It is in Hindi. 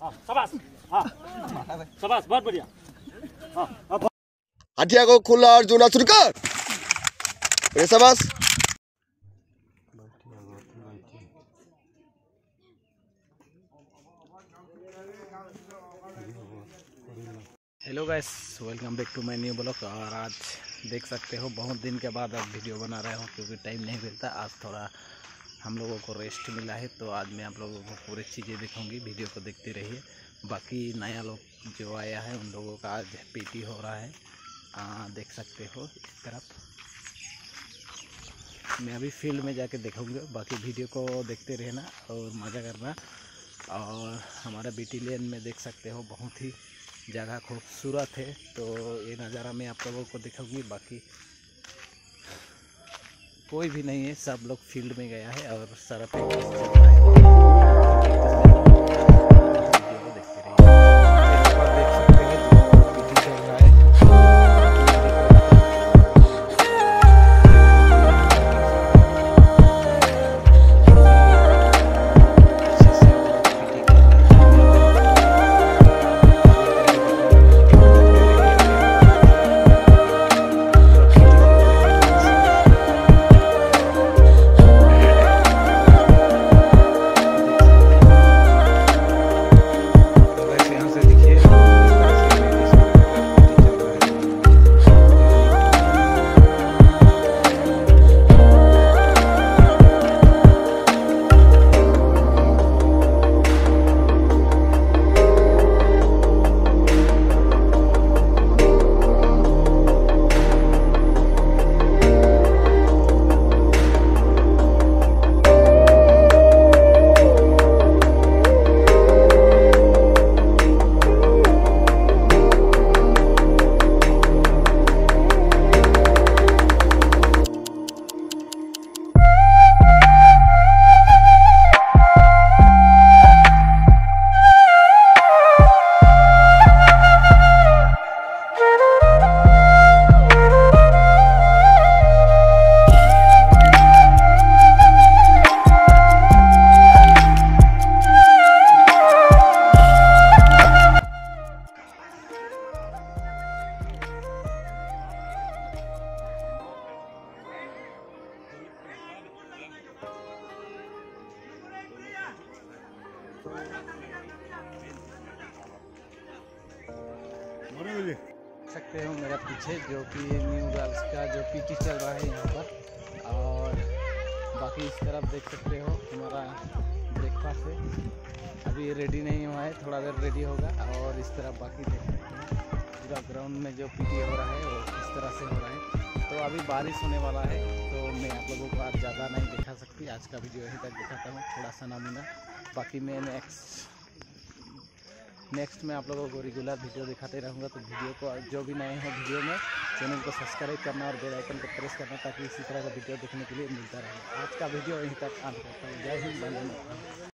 शाबाश, हाँ शाबाश, बहुत बढ़िया। हटिया को खुला और जोना शुरू कर। शाबाश। Hello guys, welcome back to my new blog. और आज देख सकते हो बहुत दिन के बाद अब वीडियो बना रहा हूँ क्योंकि टाइम नहीं मिलता। आज थोड़ा हम लोगों को रेस्ट मिला है तो आज मैं आप लोगों को पूरी चीज़ें दिखाऊंगी, वीडियो को देखते रहिए। बाकी नया लोग जो आया है उन लोगों का आज पीटी हो रहा है, देख सकते हो इस तरफ। मैं अभी फील्ड में जाके देखूँगा, बाकी वीडियो को देखते रहना और मज़ा करना। और हमारा BTLN में देख सकते हो बहुत ही जगह खूबसूरत है, तो ये नज़ारा मैं आप लोगों को दिखाऊंगी। बाकी कोई भी नहीं है, सब लोग फील्ड में गया है और सारा प्रैक्टिस चल रहा है। सकते हो मेरा पीछे जो कि न्यू गर्ल्स का जो पीटी चल रहा है यहाँ पर। और बाकी इस तरफ देख सकते हो हमारा ब्रेकफास्ट है, अभी रेडी नहीं हुआ है, थोड़ा देर रेडी होगा। और इस तरफ बाकी देख सकते हो पूरा ग्राउंड में जो पीटी हो रहा है वो इस तरह से हो रहा है। तो अभी बारिश होने वाला है तो मैं आप लोगों को आज ज़्यादा नहीं दिखा सकती, आज का वीडियो यहीं तक दिखाता हूँ, थोड़ा सा नमूना। बाकी मैं नेक्स्ट में आप लोगों को रेगुलर वीडियो दिखाते रहूँगा। तो वीडियो को जो भी नए हो वीडियो में चैनल को सब्सक्राइब करना और बेल आइकन को प्रेस करना ताकि इसी तरह का वीडियो देखने के लिए मिलता रहे। आज का वीडियो यहीं तक आना करता हूँ। जय हिंद, वंदे मातरम।